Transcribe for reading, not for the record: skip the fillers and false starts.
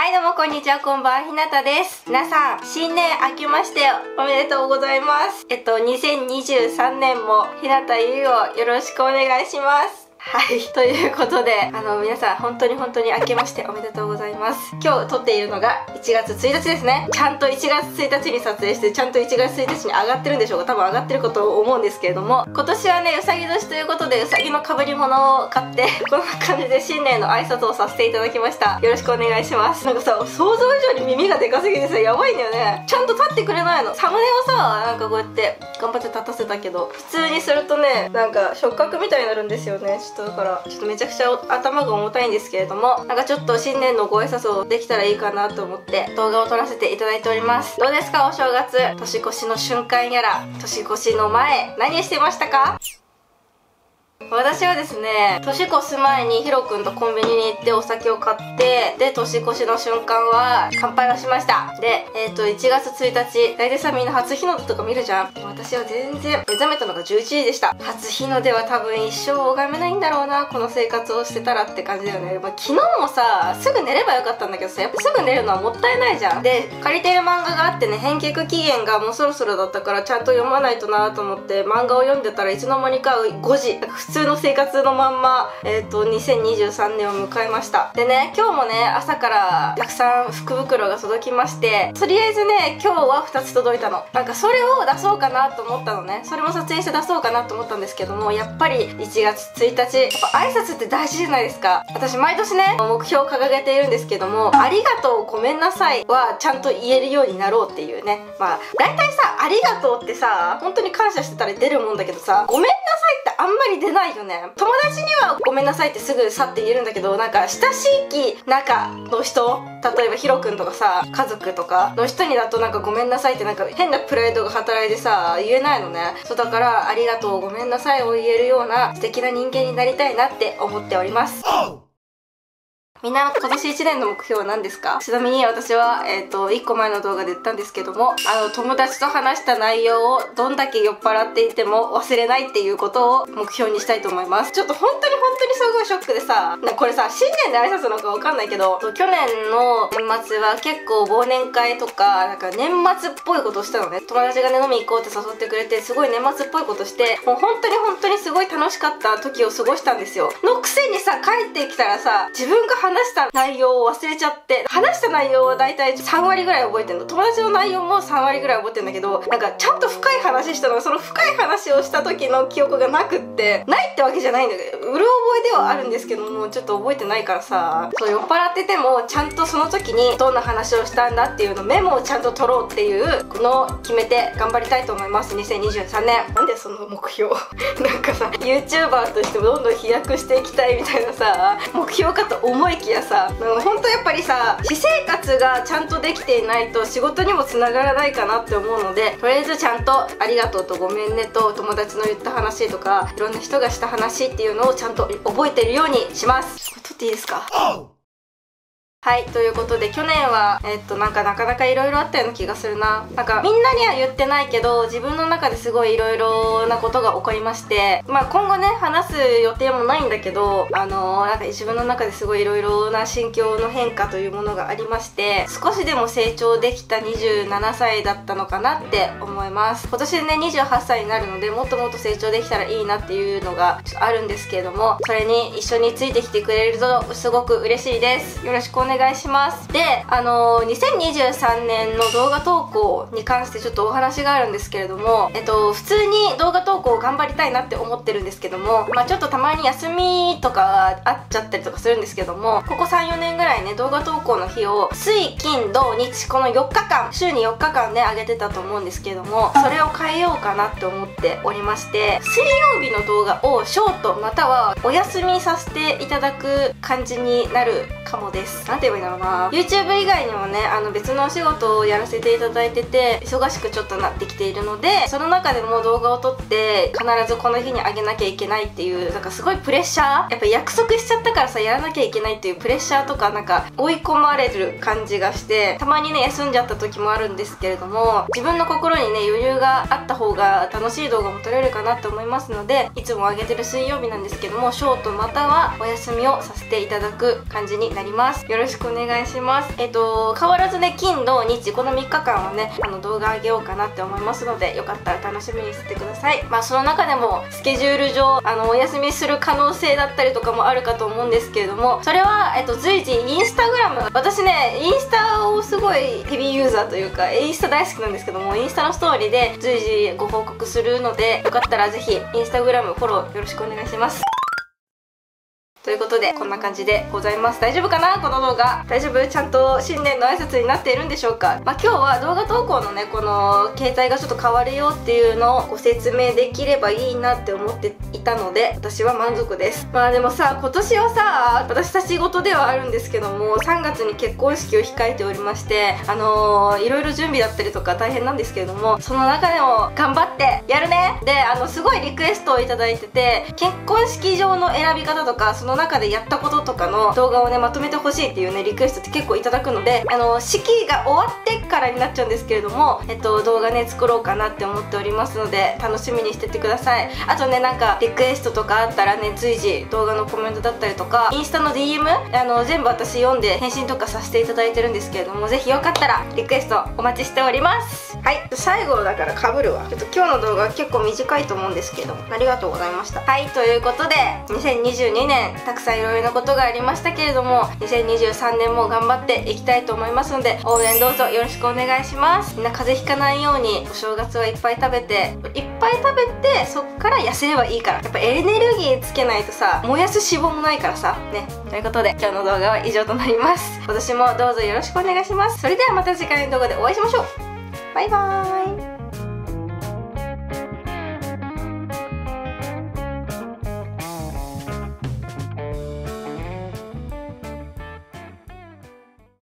はいどうもこんにちは、こんばんは、ひなたです。皆さん新年明けましておめでとうございます。2023年もひなたゆいをよろしくお願いします。はい、ということで皆さん本当に明けましておめでとうございます。今日撮っているのが1月1日ですね。ちゃんと1月1日に撮影してちゃんと1月1日に上がってるんでしょうか。多分上がってることを思うんですけれども、今年はねうさぎ年ということでうさぎの被り物を買ってこんな感じで新年の挨拶をさせていただきました。よろしくお願いします。なんかさ、想像以上に耳がでかすぎてさ、やばいんだよね。ちゃんと立ってくれないの。サムネをさ、なんかこうやって頑張って立たせたけど、普通にするとねなんか触覚みたいになるんですよね。だからちょっとめちゃくちゃ頭が重たいんですけれども、なんかちょっと新年のご挨拶をできたらいいかなと思って動画を撮らせていただいております。どうですか、お正月、年越しの瞬間やら年越しの前何してましたか？私はですね、年越す前にヒロくんとコンビニに行ってお酒を買って、で年越しの瞬間は乾杯をしました。で1月1日大体さ、みんな初日の出とか見るじゃん。私は全然目覚めたのが11時でした。初日の出は多分一生拝めないんだろうな、この生活をしてたらって感じだよね。昨日もさすぐ寝ればよかったんだけどさ、やっぱすぐ寝るのはもったいないじゃん。で借りている漫画があってね、返却期限がもうそろそろだったからちゃんと読まないとなと思って漫画を読んでたらいつの間にか5時、普通の生活のまんま2023年を迎えました。でね、今日もね朝からたくさん福袋が届きまして、とりあえずね今日は2つ届いたの。なんかそれを出そうかなと思ったのね。それも撮影して出そうかなと思ったんですけども、やっぱり1月1日やっぱ挨拶って大事じゃないですか。私毎年ね目標を掲げているんですけども、ありがとうごめんなさいはちゃんと言えるようになろうっていうね。大体さ、ありがとうってさ本当に感謝してたら出るもんだけどさ、ごめんなさいってあんまり出ないよね。友達にはごめんなさいってすぐさって言えるんだけど、なんか親しい仲の人、例えばヒロくんとかさ家族とかの人にだとなんかごめんなさいってなんか変なプライドが働いてさ言えないのね。そうだからありがとうごめんなさいを言えるような素敵な人間になりたいなって思っております。みんな今年1年の目標は何ですか？ちなみに私は、1個前の動画で言ったんですけども、友達と話した内容をどんだけ酔っ払っていても忘れないっていうことを目標にしたいと思います。ちょっと本当にすごいショックでさ、これさ新年で挨拶なのかわかんないけど、去年の年末は結構忘年会とかなんか年末っぽいことをしたのね。友達がね飲み行こうって誘ってくれて、すごい年末っぽいことして、もう本当にすごい楽しかった時を過ごしたんですよ。のくせにさ、帰ってきたらさ自分が話した内容を忘れちゃって、話した内容は大体3割ぐらい覚えてんの。友達の内容も3割ぐらい覚えてんだけど、なんかちゃんと深い話したのが、その深い話をした時の記憶がなくって、ないってわけじゃないんだけど、うる覚えではあるんですけども、ちょっと覚えてないからさ、そう酔っ払っててもちゃんとその時にどんな話をしたんだっていうのメモをちゃんと取ろうっていうこのを決めて頑張りたいと思います。2023年。なんでその目標なんかさ YouTuber としてもどんどん飛躍していきたいみたいなさ目標かと思いきやさ、ほんとやっぱりさ私生活がちゃんとできていないと仕事にもつながらないかなって思うので、とりあえずちゃんとありがとうとごめんねと友達の言った話とかいろんな人がした話っていうのをちゃんと覚えてるようにします。これ撮っていいですか？はい、ということで去年はなんかなかなかいろいろあったような気がするな。なんかみんなには言ってないけど自分の中ですごいいろいろなことが起こりまして、今後ね話す予定もないんだけど、なんか自分の中ですごいいろいろな心境の変化というものがありまして、少しでも成長できた27歳だったのかなって思います。今年でね28歳になるので、もっともっと成長できたらいいなっていうのがちょっとあるんですけれども、それに一緒についてきてくれるとすごく嬉しいです。よろしくお願いします。で2023年の動画投稿に関してちょっとお話があるんですけれども、普通に動画投稿を頑張りたいなって思ってるんですけども、ちょっとたまに休みとかあっちゃったりとかするんですけども、ここ 3,4 年ぐらいね動画投稿の日を水金土日この4日間、週に4日間ね上げてたと思うんですけども、それを変えようかなって思っておりまして、水曜日の動画をショートまたはお休みさせていただく感じになるかもです。なんて言えばいいんだろうな。 YouTube 以外にもね別のお仕事をやらせていただいてて忙しくちょっとなってきているので、その中でも動画を撮って必ずこの日に上げなきゃいけないっていうなんかすごいプレッシャー、やっぱ約束しちゃったからさやらなきゃいけないっていうプレッシャーとかなんか追い込まれる感じがして、たまにね休んじゃった時もあるんですけれども、自分の心にね余裕があった方が楽しい動画も撮れるかなと思いますので、いつも上げてる水曜日なんですけどもショートまたはお休みをさせていただく感じになります。よろししくお願いします。変わらずね、金土日この3日間はね動画あげようかなって思いますので、よかったら楽しみにしててください。まあその中でもスケジュール上お休みする可能性だったりとかもあるかと思うんですけれども、それは随時インスタグラム、私ねインスタをすごいヘビーユーザーというかインスタ大好きなんですけども、インスタのストーリーで随時ご報告するので、よかったらぜひインスタグラムフォローよろしくお願いします。ということでこんな感じでございます。大丈夫かなこの動画。大丈夫？ちゃんと新年の挨拶になっているんでしょうか。まあ今日は動画投稿のねこの携帯がちょっと変わるよっていうのをご説明できればいいなって思っていたので、私は満足です。まあでもさ、今年はさ、私たち事ではあるんですけども、3月に結婚式を控えておりまして、いろいろ準備だったりとか大変なんですけれども、その中でも頑張ってやるね。ですごいリクエストをいただいてて、結婚式場の選び方とかその中でやったこととかの動画をねまとめてほしいっていうねリクエストって結構いただくので、式が終わってからになっちゃうんですけれども、動画ね作ろうかなって思っておりますので、楽しみにしててください。あとね、なんかリクエストとかあったらね、随時動画のコメントだったりとかインスタの DM 全部私読んで返信とかさせていただいてるんですけれども、ぜひよかったらリクエストお待ちしております。はい、最後だからかぶるわ。ちょっと今日の動画結構短いと思うんですけど、ありがとうございました。はい、ということで2022年たくさんいろいろなことがありましたけれども、2023年も頑張っていきたいと思いますので、応援どうぞよろしくお願いします。みんな風邪ひかないようにお正月はいっぱい食べてそっから痩せればいいから。やっぱエネルギーつけないとさ、燃やす脂肪もないからさね。ということで今日の動画は以上となります。今年もどうぞよろしくお願いします。それではまた次回の動画でお会いしましょう。バイバーイ。